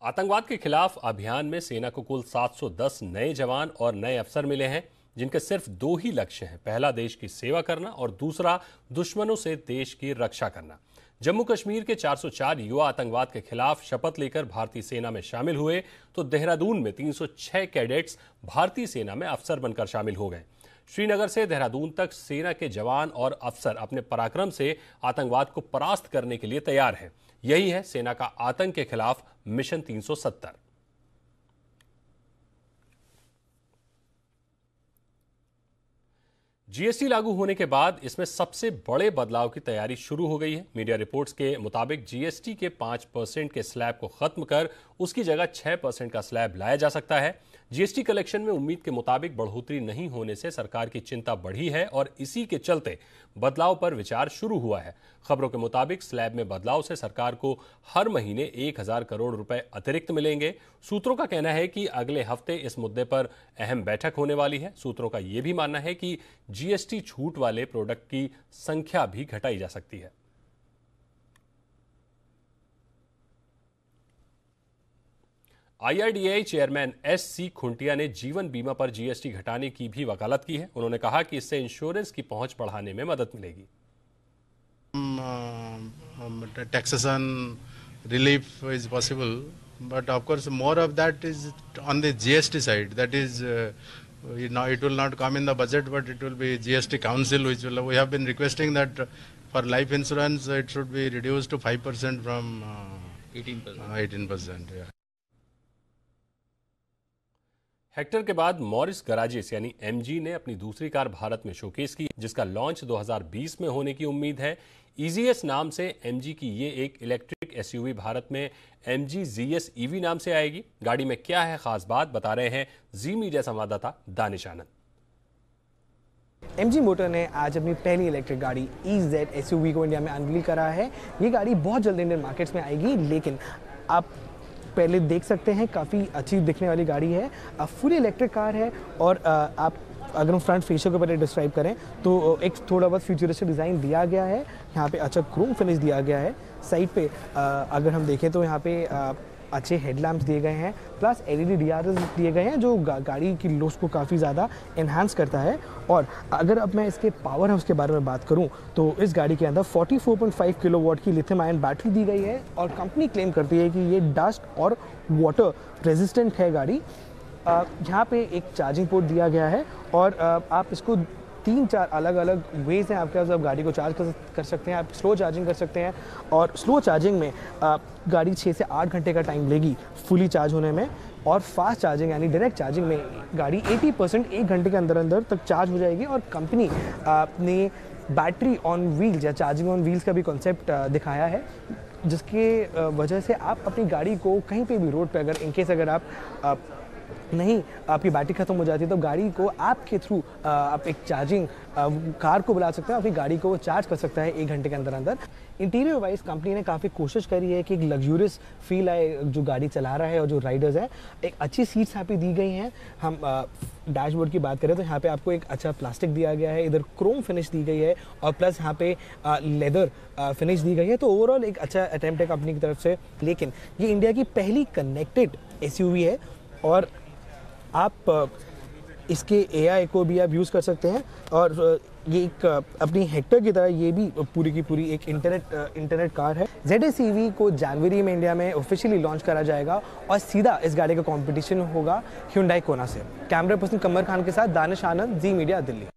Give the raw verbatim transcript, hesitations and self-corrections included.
आतंकवाद के खिलाफ अभियान में सेना को कुल सात सौ दस नए जवान और नए अफसर मिले हैं, जिनके सिर्फ दो ही लक्ष्य हैं। पहला देश की सेवा करना और दूसरा दुश्मनों से देश की रक्षा करना। जम्मू कश्मीर के चार सौ चार युवा आतंकवाद के खिलाफ शपथ लेकर भारतीय सेना में शामिल हुए, तो देहरादून में तीन सौ छह कैडेट्स भारतीय सेना में अफसर बनकर शामिल हो गए। श्रीनगर से देहरादून तक सेना के जवान और अफसर अपने पराक्रम से आतंकवाद को परास्त करने के लिए तैयार हैं। यही है सेना का आतंक के खिलाफ मिशन तीन सौ सत्तर। जीएसटी लागू होने के बाद इसमें सबसे बड़े बदलाव की तैयारी शुरू हो गई है। मीडिया रिपोर्ट्स के मुताबिक जीएसटी के पांच परसेंट के स्लैब को खत्म कर उसकी जगह छह परसेंट का स्लैब लाया जा सकता है। जीएसटी कलेक्शन में उम्मीद के मुताबिक बढ़ोतरी नहीं होने से सरकार की चिंता बढ़ी है और इसी के चलते बदलाव पर विचार शुरू हुआ है। खबरों के मुताबिक स्लैब में बदलाव से सरकार को हर महीने एक हजार करोड़ रुपए अतिरिक्त मिलेंगे। सूत्रों का कहना है कि अगले हफ्ते इस मुद्दे पर अहम बैठक होने वाली है। सूत्रों का यह भी मानना है कि जीएसटी छूट वाले प्रोडक्ट की संख्या भी घटाई जा सकती है। IRDAI chairman S C Khuntia ने जीवन बीमा पर जीएसटी घटाने की भी वकालत की है। उन्होंने कहा कि इससे इंश्योरेंस की पहुंच बढ़ाने में मदद मिलेगी। Taxation relief is possible, but of course more of that is on the G S T side. That is, uh, now it will not come in the budget, but it will be G S T Council which will. We have been requesting that for life insurance it should be reduced to five percent from uh, eighteen percent. Uh, eighteen percent. Yeah. Hector के बाद Morris garages यानी MG ने अपनी दूसरी car Bharat में showcase की, जिसका launch दो हज़ार बीस में होने की उम्मीद है। ईजीएस नाम से एमजी की ये एक इलेक्ट्रिक एसयूवी भारत में एमजी जीएस ईवी नाम से आएगी। गाड़ी में क्या है खास बात, बता रहे हैं जी मीडिया संवाददाता दानिश आनंद। एमजी मोटर ने आज अपनी पहली इलेक्ट्रिक गाड़ी ईजेड एसयूवी को इंडिया में अनवील करा है। ये गाड़ी बहुत जल्द इंडियन मार्केट्स में आएगी, लेकिन आप पहले देख सकते हैं काफ़ी अच्छी दिखने वाली गाड़ी है। फुली इलेक्ट्रिक कार है और आप अगर हम फ्रंट फेशियल के पहले डिस्क्राइब करें तो एक थोड़ा बहुत फ्यूचरिस्टिक डिज़ाइन दिया गया है। यहाँ पे अच्छा क्रोम फिनिश दिया गया है। साइड पे अगर हम देखें तो यहाँ पे अच्छे हेडलैम्प्स दिए गए हैं, प्लस एलईडी डीआरएस दिए गए हैं जो गा, गाड़ी की लुक्स को काफ़ी ज़्यादा इन्हांस करता है। और अगर अब मैं इसके पावर हाउस के बारे में बात करूं तो इस गाड़ी के अंदर चौवालीस पॉइंट पाँच किलोवाट की लिथियम आयन बैटरी दी गई है और कंपनी क्लेम करती है कि ये डस्ट और वाटर रेजिस्टेंट है गाड़ी। यहाँ पे एक चार्जिंग पोर्ट दिया गया है और आप इसको तीन चार अलग अलग वेज हैं आपके पास, आप गाड़ी को चार्ज कर, कर सकते हैं। आप स्लो चार्जिंग कर सकते हैं और स्लो चार्जिंग में आ, गाड़ी छः से आठ घंटे का टाइम लेगी फुली चार्ज होने में, और फास्ट चार्जिंग यानी डायरेक्ट चार्जिंग में गाड़ी अस्सी परसेंट एक घंटे के अंदर अंदर तक चार्ज हो जाएगी। और कंपनी ने बैटरी ऑन व्हील्स या चार्जिंग ऑन व्हील्स का भी कॉन्सेप्ट दिखाया है, जिसके वजह से आप अपनी गाड़ी को कहीं पे भी रोड पे अगर इनकेस अगर आप, आप नहीं आपकी बैटरी खत्म हो जाती है तो गाड़ी को ऐप के थ्रू आप एक चार्जिंग कार को बुला सकते हैं, अपनी गाड़ी को चार्ज कर सकता है एक घंटे के अंदर अंदर। इंटीरियर वाइज कंपनी ने काफ़ी कोशिश करी है कि एक लग्जूरियस फील आए जो गाड़ी चला रहा है और जो राइडर्स हैं। एक अच्छी सीट्स यहाँ पे दी गई हैं। हम डैशबोर्ड की बात करें तो यहाँ पे आपको एक अच्छा प्लास्टिक दिया गया है, इधर क्रोम फिनिश दी गई है और प्लस यहाँ पे लेदर फिनिश दी गई है। तो ओवरऑल एक अच्छा अटेम्प्ट है कंपनी की तरफ से। लेकिन ये इंडिया की पहली कनेक्टेड एसयूवी है और आप इसके एआई को भी आप यूज़ कर सकते हैं और ये एक अपनी हेक्टर की तरह ये भी पूरी की पूरी एक इंटरनेट इंटरनेट कार है। जेड एस ईवी को जनवरी में इंडिया में ऑफिशियली लॉन्च करा जाएगा और सीधा इस गाड़ी का कंपटीशन होगा ह्यूंडई कोना से। कैमरा पर्सन कमर खान के साथ दानिश आनंद, जी मीडिया, दिल्ली।